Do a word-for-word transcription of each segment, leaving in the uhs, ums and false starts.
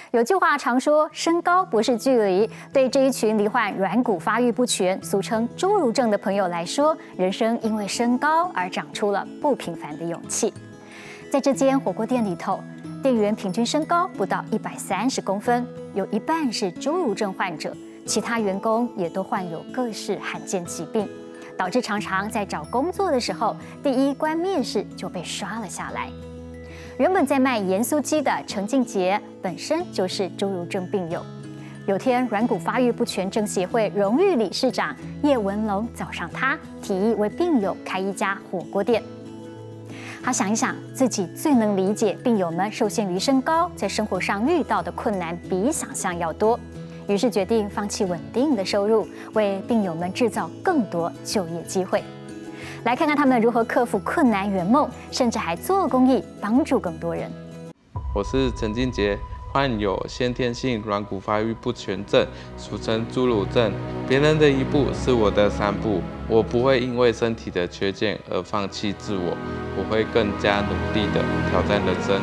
有句话常说，身高不是距离。对这一群罹患软骨发育不全，俗称侏儒症的朋友来说，人生因为身高而长出了不平凡的勇气。在这间火锅店里头，店员平均身高不到一百三十公分，有一半是侏儒症患者，其他员工也都患有各式罕见疾病，导致常常在找工作的时候，第一关面试就被刷了下来。原本在卖盐酥鸡的陈静杰本身就是侏儒症病友。有天，软骨发育不全症协会荣誉理事长叶文龙找上他，提议为病友开一家火锅店。他想一想，自己最能理解病友们受限于身高，在生活上遇到的困难比想象要多，于是决定放弃稳定的收入，为病友们制造更多就业机会。来看看他们如何克服困难圆梦，甚至还做公益，帮助更多人。 我是陈静杰，患有先天性软骨发育不全症，俗称侏儒症。别人的一步是我的三步，我不会因为身体的缺陷而放弃自我，我会更加努力地挑战人生。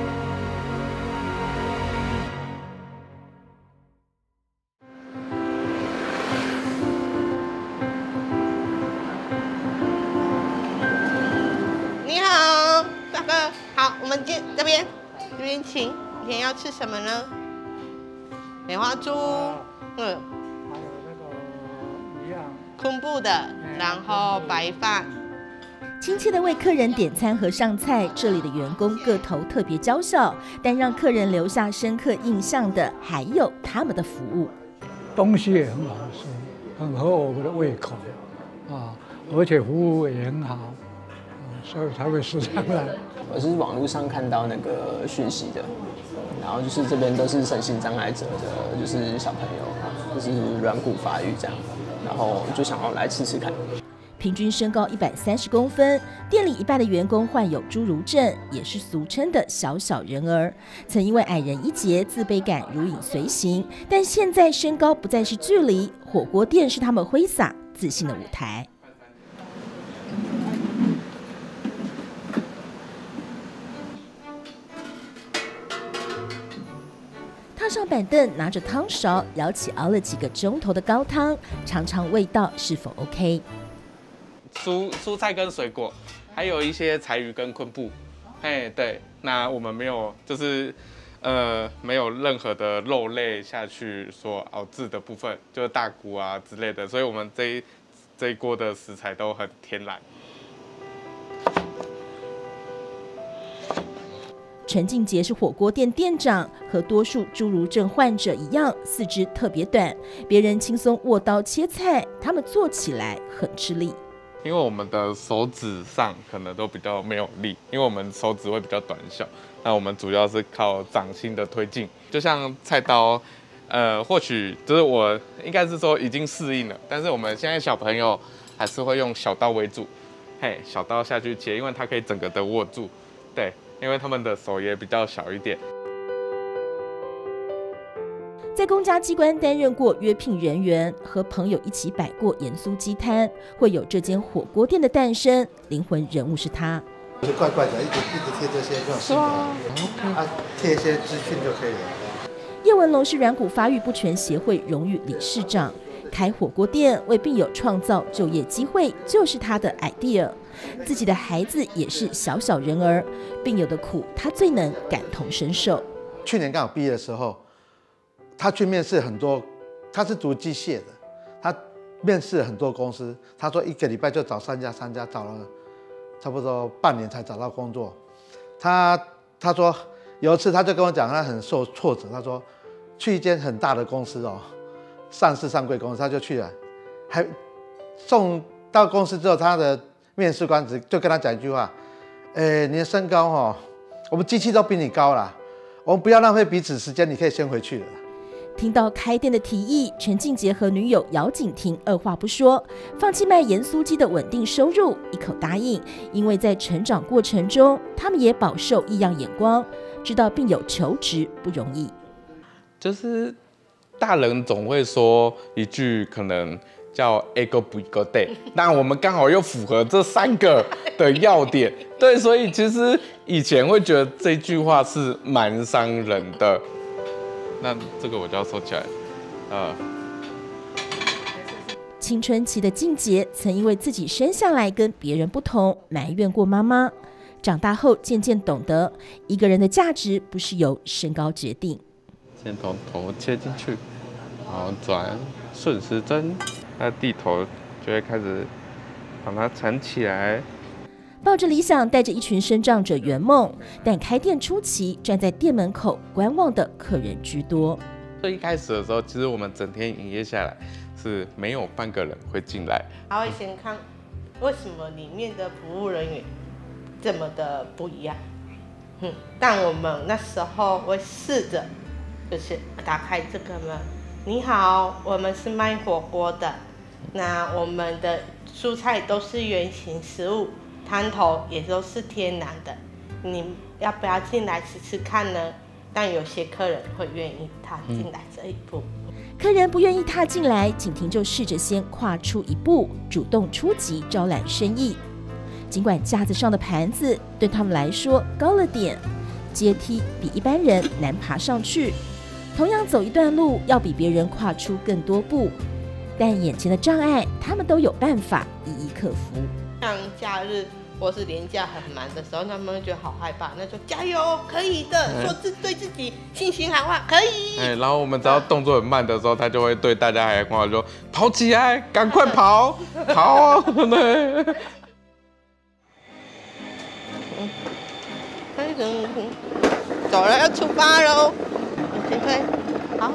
我们这这边这边请，今天要吃什么呢？梅花猪，嗯，还有那个鱼啊， 昆布的，然后白饭。 亲切地为客人点餐和上菜，这里的员工个头特别娇小，但让客人留下深刻印象的还有他们的服务。 东西也很好吃，很合我们的胃口啊，而且服务也很好，所以才会时常来。 我是网络上看到那个讯息的，然后就是这边都是身心障碍者的，就是小朋友，就是软骨发育这样，然后就想要来吃吃看。 平均身高一百三十公分，店里一半的员工患有侏儒症，也是俗称的小小人儿。曾因为矮人一截，自卑感如影随形，但现在身高不再是距离，火锅店是他们挥洒自信的舞台。踏上板凳，拿着汤勺，舀起熬了几个钟头的高汤，尝尝味道是否 OK。 蔬蔬菜跟水果，还有一些柴鱼跟昆布。嘿，对，那我们没有，就是呃没有任何的肉类下去所熬制的部分，就是大骨啊之类的，所以我们这一这一锅的食材都很天然。 陈静杰是火锅店店长，和多数侏儒症患者一样，四肢特别短，别人轻松握刀切菜，他们做起来很吃力。 因为我们的手指上可能都比较没有力，因为我们手指会比较短小，那我们主要是靠掌心的推进，就像菜刀，呃，或许就是我应该是说已经适应了，但是我们现在小朋友还是会用小刀为主，嘿，小刀下去切，因为它可以整个的握住，对。因为他们的手也比较小一点。 在公家机关担任过约聘人员，和朋友一起摆过盐酥鸡摊，会有这间火锅店的诞生，灵魂人物是他。 就是怪怪的，一直一直贴这些就行了，啊，贴一些资讯就可以了。 叶文龙是软骨发育不全协会荣誉理事长，开火锅店为病友创造就业机会，就是他的 idea。自己的孩子也是小小人儿，病友的苦他最能感同身受。 去年刚好毕业的时候，他去面试很多，他是读机械的，他面试很多公司，他说一个礼拜就找三家，三家找了差不多半年才找到工作。他他说有一次他就跟我讲，他很受挫折，他说去一间很大的公司哦，上市上柜公司，他就去了，还送到公司之后，他的面试官只就跟他讲一句话：“哎，你的身高哦，我们机器都比你高啦，我们不要浪费彼此时间，你可以先回去了。” 听到开店的提议，陈静杰和女友姚景婷二话不说，放弃卖盐酥鸡的稳定收入，一口答应。因为在成长过程中，他们也饱受异样眼光，知道病友求职不容易。 就是大人总会说一句可能叫 ego 不 ego day， 但我们刚好又符合这三个的要点，对，所以其实以前会觉得这句话是蛮伤人的。 那这个我就要收起来，呃。 青春期的静杰曾因为自己生下来跟别人不同，埋怨过妈妈。长大后渐渐懂得，一个人的价值不是由身高决定。 先从头切进去，然后转顺时针，那地头就会开始把它缠起来。 抱着理想，带着一群身障者圆梦，但开店初期，站在店门口观望的客人居多。 最一开始的时候，其实我们整天营业下来是没有半个人会进来。 他会先看为什么里面的服务人员这么的不一样。嗯，但我们那时候会试着，就是打开这个门，你好，我们是卖火锅的，那我们的蔬菜都是原型食物。汤头也都是天然的，你要不要进来吃吃看呢？但有些客人会愿意踏进来这一步。 嗯、客人不愿意踏进来，景婷就试着先跨出一步，主动出击招揽生意。尽管架子上的盘子对他们来说高了点，阶梯比一般人难爬上去，同样走一段路要比别人跨出更多步，但眼前的障碍他们都有办法一一克服。 像假日或是连假很忙的时候，他们会觉得好害怕，那就加油，可以的，说自对自己信心喊话，可以。 哎，然后我们只要动作很慢的时候，他就会对大家喊话说：“跑起来，赶快跑，跑！”对。 嗯，开始走了，要出发喽！前推，好，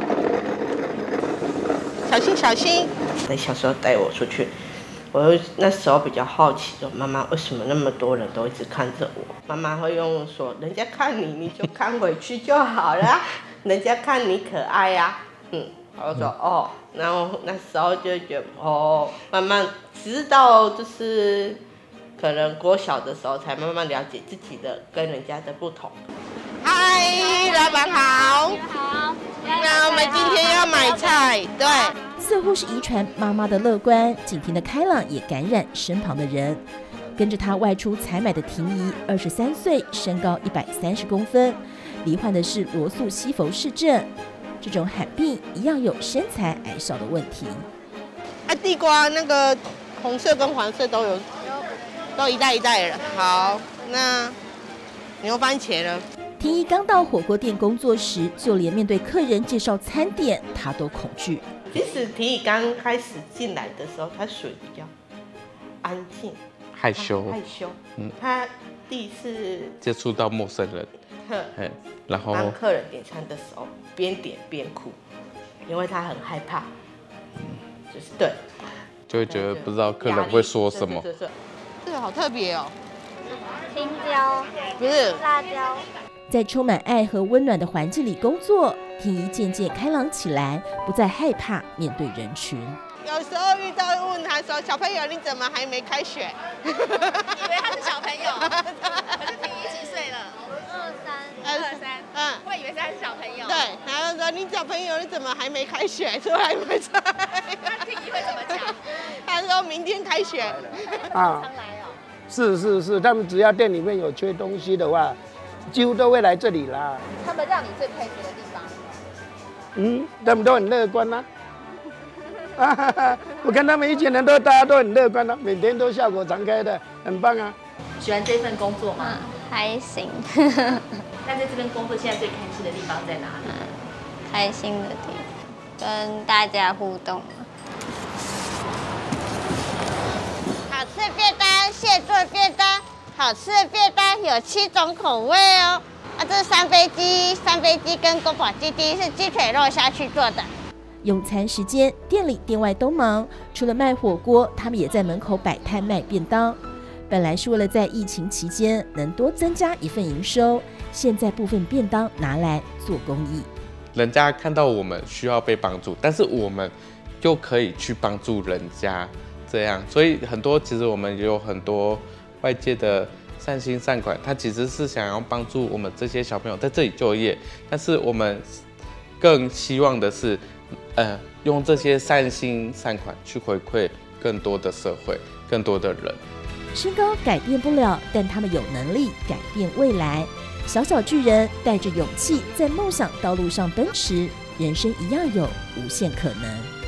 小心小心。在小时候带我出去。我那时候比较好奇，说妈妈为什么那么多人都一直看着我？妈妈会用说，人家看你，你就看回去就好了，人家看你可爱呀、啊，嗯，我说哦，然后那时候就觉得哦，慢慢直到就是可能国小的时候，才慢慢了解自己的跟人家的不同。嗨，老板好。好。那我们今天要买菜，对。 似乎是遗传妈妈的乐观，景婷的开朗也感染身旁的人。跟着她外出采买的婷宜，二十三岁，身高一百三十公分，罹患的是罗素西弗氏症，这种罕病一样有身材矮小的问题。 啊，地瓜那个红色跟黄色都有，都一袋一袋的。好，那牛番茄呢？ 婷宜刚到火锅店工作时，就连面对客人介绍餐点，她都恐惧。 其实婷宜刚开始进来的时候，她属于比较安静、 害羞、 害羞。嗯，她第一次接触到陌生人， 嗯， 然后当客人点餐的时候，边点边哭，因为她很害怕。嗯，就是对， 就会觉得不知道客人会说什么。 对对对，这个好特别哦， 青椒不是辣椒。 在充满爱和温暖的环境里工作，婷宜渐渐开朗起来，不再害怕面对人群。 有时候遇到问他说：“小朋友，你怎么还没开学？” 以为他是小朋友，可是婷宜几岁了？二三，二三，嗯，会以为他是小朋友。 对，然后说：“你小朋友，你怎么还没开学？出来买菜。” 那婷宜会怎么讲？ 他说明天开学。 啊， 常来哦。 是是是，他们只要店里面有缺东西的话，几乎都会来这里啦。 他们让你最佩服的地方？ 嗯，他们都很乐观呐、啊。啊，我看他们一群人都大家都很乐观啊，每天都笑口常开的，很棒啊。 喜欢这份工作吗？ 嗯，还行。 那在这边工作现在最开心的地方在哪里？ 嗯，开心的地方，跟大家互动。 好吃的便当，现做便当。好吃的便当有七种口味哦。啊，这是三杯鸡，三杯鸡跟宫保鸡丁是鸡腿肉下去做的。 用餐时间，店里店外都忙，除了卖火锅，他们也在门口摆摊卖便当。本来是为了在疫情期间能多增加一份营收，现在部分便当拿来做公益。 人家看到我们需要被帮助，但是我们又可以去帮助人家，这样，所以很多其实我们也有很多外界的善心善款，他其实是想要帮助我们这些小朋友在这里就业，但是我们更希望的是，呃，用这些善心善款去回馈更多的社会，更多的人。 身高改变不了，但他们有能力改变未来。 小小巨人带着勇气在梦想道路上奔驰，人生一样有无限可能。